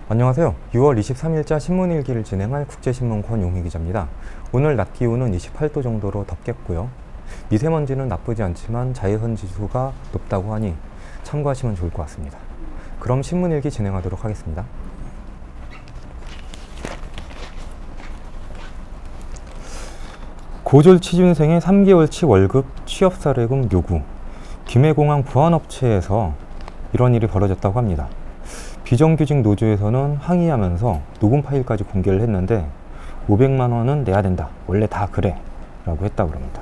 안녕하세요. 6월 23일자 신문일기를 진행할 국제신문 권용희 기자입니다. 오늘 낮 기온은 28도 정도로 덥겠고요. 미세먼지는 나쁘지 않지만 자외선 지수가 높다고 하니 참고하시면 좋을 것 같습니다. 그럼 신문일기 진행하도록 하겠습니다. 고졸 취준생의 3개월치 월급 취업사례금 요구. 김해공항 부안업체에서 이런 일이 벌어졌다고 합니다. 비정규직 노조에서는 항의하면서 녹음 파일까지 공개를 했는데 500만 원은 내야 된다. 원래 다 그래. 라고 했다고 합니다.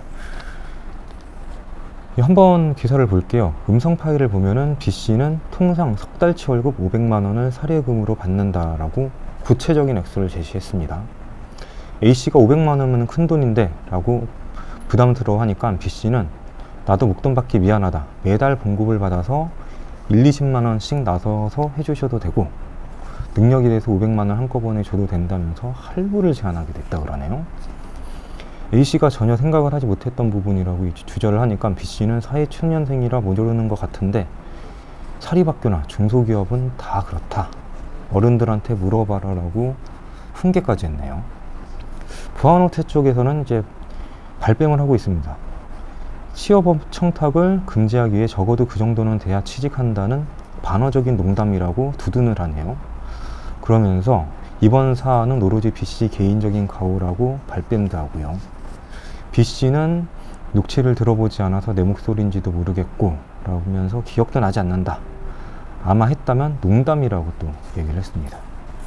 한번 기사를 볼게요. 음성 파일을 보면은 B씨는 통상 석 달치 월급 500만 원을 사례금으로 받는다라고 구체적인 액수를 제시했습니다. A씨가 500만 원이면 큰 돈인데 라고 부담스러워 하니까 B씨는 나도 목돈 받기 미안하다. 매달 봉급을 받아서 20만 원씩 나서서 해주셔도 되고 능력에 대해서 500만 원 한꺼번에 줘도 된다면서 할부를 제한하게 됐다 그러네요. A씨가 전혀 생각을 하지 못했던 부분이라고 주저를 하니까 B씨는 사회초년생이라 모르는 것 같은데 사립학교나 중소기업은 다 그렇다. 어른들한테 물어봐라 라고 훈계까지 했네요. 부안업체 쪽에서는 이제 발뺌을 하고 있습니다. 취업업 청탁을 금지하기 위해 적어도 그 정도는 돼야 취직한다는 반어적인 농담이라고 두둔을 하네요. 그러면서 이번 사안은 오로지 B씨 개인적인 가오라고 발뺌도 하고요. B씨는 녹취를 들어보지 않아서 내 목소리인지도 모르겠고 라면서 기억도 나지 않는다. 아마 했다면 농담이라고 또 얘기를 했습니다.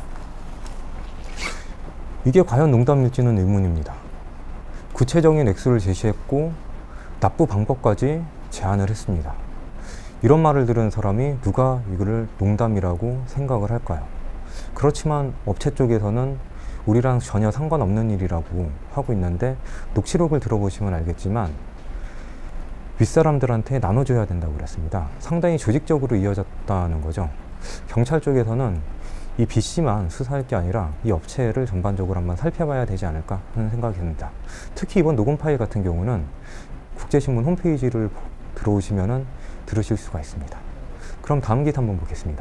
이게 과연 농담일지는 의문입니다. 구체적인 액수를 제시했고 납부 방법까지 제안을 했습니다. 이런 말을 들은 사람이 누가 이거를 농담이라고 생각을 할까요? 그렇지만 업체 쪽에서는 우리랑 전혀 상관없는 일이라고 하고 있는데 녹취록을 들어보시면 알겠지만 윗사람들한테 나눠줘야 된다고 그랬습니다. 상당히 조직적으로 이어졌다는 거죠. 경찰 쪽에서는 이 B씨만 수사할 게 아니라 이 업체를 전반적으로 한번 살펴봐야 되지 않을까 하는 생각이 듭니다. 특히 이번 녹음 파일 같은 경우는 국제신문 홈페이지를 들어오시면 들으실 수가 있습니다. 그럼 다음 기사 한번 보겠습니다.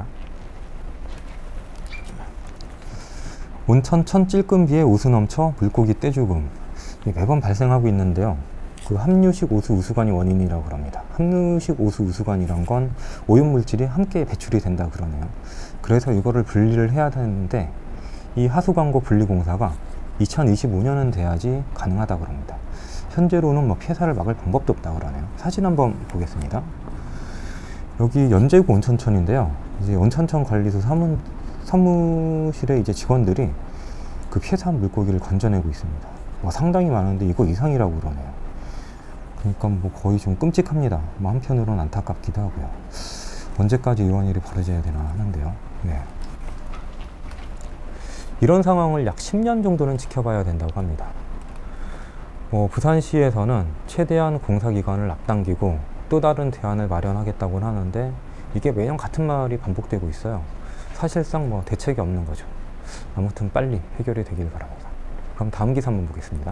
온천 찔끔비에 오수 넘쳐 물고기 떼죽음. 매번 발생하고 있는데요. 그 함유식 오수 우수관이 원인이라고 합니다. 함유식 오수 우수관이란 건 오염물질이 함께 배출이 된다 그러네요. 그래서 이거를 분리를 해야 되는데 이 하수광고 분리공사가 2025년은 돼야지 가능하다고 합니다. 현재로는 뭐 폐사를 막을 방법도 없다고 그러네요. 사진 한번 보겠습니다. 여기 연제구 온천천인데요. 이제 온천천 관리소 사무실에 이제 직원들이 그 폐사한 물고기를 건져내고 있습니다. 상당히 많은데 이거 이상이라고 그러네요. 그러니까 뭐 거의 좀 끔찍합니다. 뭐 한편으로는 안타깝기도 하고요. 언제까지 이런 일이 벌어져야 되나 하는데요. 네. 이런 상황을 약 10년 정도는 지켜봐야 된다고 합니다. 부산시에서는 최대한 공사기간을 앞당기고 또 다른 대안을 마련하겠다고 하는데 이게 매년 같은 말이 반복되고 있어요. 사실상 뭐 대책이 없는 거죠. 아무튼 빨리 해결이 되길 바랍니다. 그럼 다음 기사 한번 보겠습니다.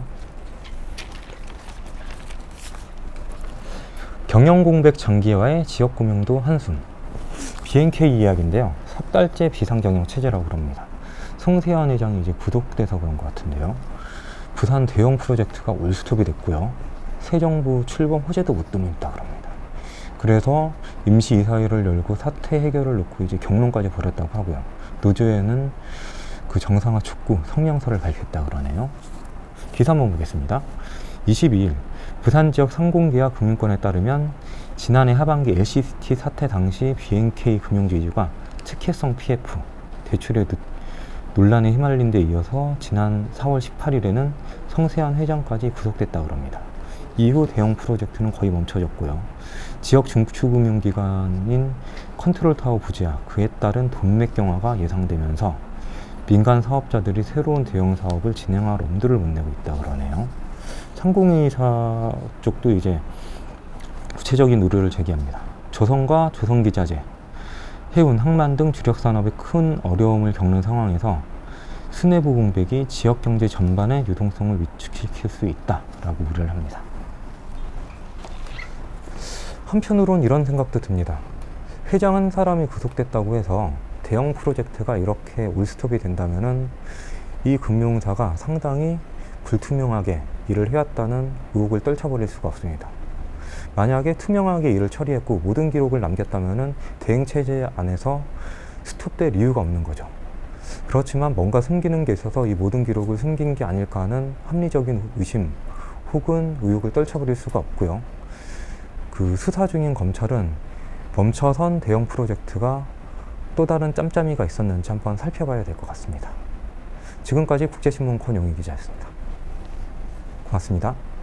경영공백 장기화의 지역금융도 한숨. BNK 이야기인데요. 석 달째 비상경영 체제라고 합니다. 송세환 회장이 이제 구속돼서 그런 것 같은데요. 부산 대형 프로젝트가 올스톱이 됐고요. 새 정부 출범 호재도 못 두고 있다고 합니다. 그래서 임시이사회를 열고 사태 해결을 놓고 이제 경론까지 벌였다고 하고요. 노조에는 그 정상화 촉구 성명서를 발표했다고 그러네요. 기사 한번 보겠습니다. 22일 부산 지역 상공기업 금융권에 따르면 지난해 하반기 LCT 사태 당시 BNK 금융지주가 특혜성 PF 대출에 논란에 휘말린 데 이어서 지난 4월 18일에는 성세환 회장까지 구속됐다고 합니다. 이후 대형 프로젝트는 거의 멈춰졌고요. 지역 중추금융기관인 컨트롤타워 부지와 그에 따른 돈맥 경화가 예상되면서 민간 사업자들이 새로운 대형 사업을 진행할 엄두를 못 내고 있다고 그러네요. 상공회의사 쪽도 이제 구체적인 우려를 제기합니다. 조선과 조선기자재, 해운, 항만 등 주력 산업에 큰 어려움을 겪는 상황에서 수뇌부 공백이 지역 경제 전반의 유동성을 위축시킬 수 있다라고 우려를 합니다. 한편으론 이런 생각도 듭니다. 회장 한 사람이 구속됐다고 해서 대형 프로젝트가 이렇게 올스톱이 된다면은 이 금융사가 상당히 불투명하게 일을 해왔다는 의혹을 떨쳐버릴 수가 없습니다. 만약에 투명하게 일을 처리했고 모든 기록을 남겼다면은 대행체제 안에서 스톱될 이유가 없는 거죠. 그렇지만 뭔가 숨기는 게 있어서 이 모든 기록을 숨긴 게 아닐까 하는 합리적인 의심 혹은 의혹을 떨쳐버릴 수가 없고요. 그 수사 중인 검찰은 멈춰선 대형 프로젝트가 또 다른 짬짬이가 있었는지 한번 살펴봐야 될 것 같습니다. 지금까지 국제신문 권용희 기자였습니다. 고맙습니다.